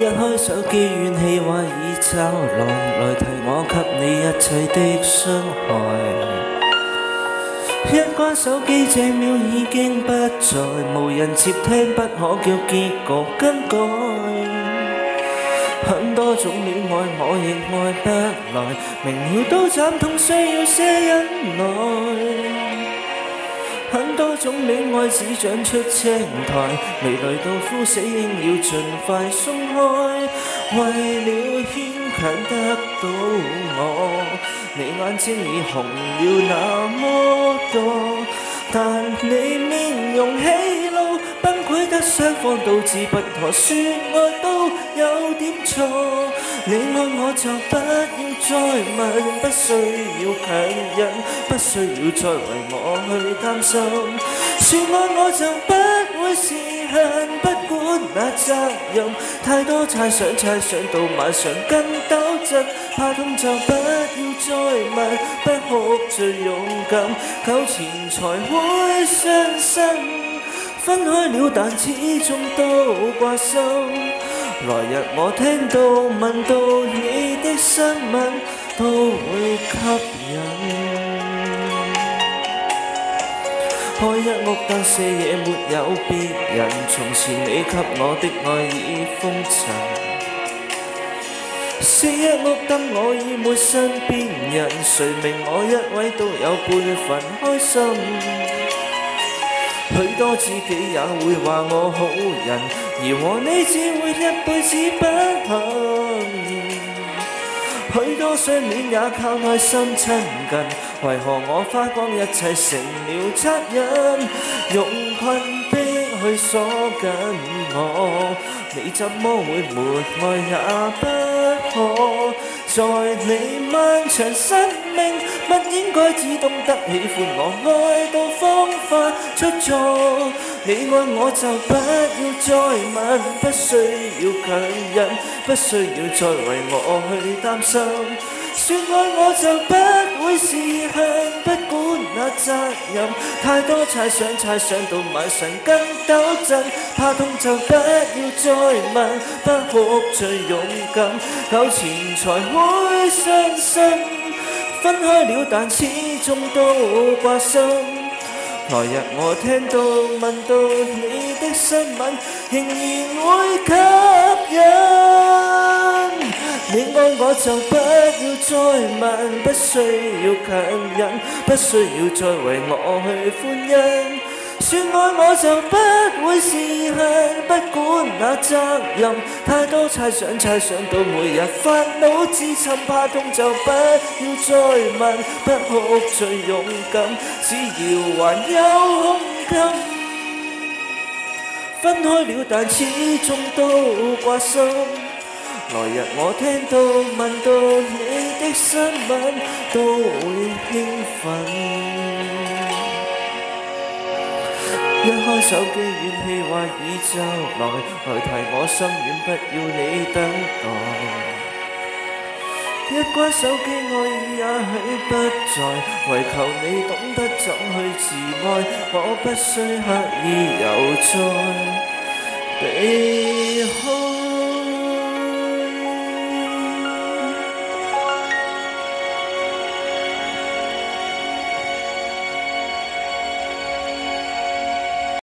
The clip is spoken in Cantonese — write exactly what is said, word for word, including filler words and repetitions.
一開手機怨氣話已找來，來提我給你一切的傷害。一關手機這秒已經不在，無人接聽，不可叫結局更改。很多種戀愛我亦愛不來，明了都斬痛需要些忍耐。很多種戀愛只長出青苔，未來到枯死應要盡快鬆開。為了牽強得到我，你眼睛已紅了那麼多，但你面容喜怒崩潰得雙方都知不妥，說愛都有點錯。你愛我就不要再問，不需要強忍，不需要再為我去擔心。說愛我就不會是恨，不管那責任，太多猜想猜想到晚上更抖震，怕痛就不要再問，不哭最勇敢，糾纏才會傷心。分開了但始終都掛心，來日我聽到聞到你的新聞都會吸引。開一屋燈四野沒有別人，從前你給我的愛已封塵。四一屋燈我已沒身邊人，誰明我一位都有半分開心。許多知己也會話我好人，而和你只會一輩子不幸。許多相戀也靠愛心親近，為何我花光一切成了惻隱？用困逼去鎖緊我，你怎麼會沒愛也不可？在你漫長生命，不應該只懂得喜歡我，愛到方法出錯。你愛我就不要再問，不需要強忍，不需要再為我去擔心。說愛我就不會是恨，不管那責任，太多猜想猜想到晚上更抖震，怕痛就不要再問，不哭最勇敢，糾纏才會傷心。分開了但始終都掛心，來日我聽到聞到你的新聞仍然會吸引。你愛我就不要再問，不需要強忍，不需要再為我去歡欣。說愛我就不會是恨，不管那責任，太多猜想猜想到每日煩惱自尋，怕痛就不要再問，不哭最勇敢，只要還有胸襟。分開了但始終都掛心，來日我聽到聞到你的新聞都會興奮。一開手機怨氣話已就來，來提我心軟不要你等待。一關手機愛意也許不在，唯求你懂得怎去自愛，我不需刻意又再避開。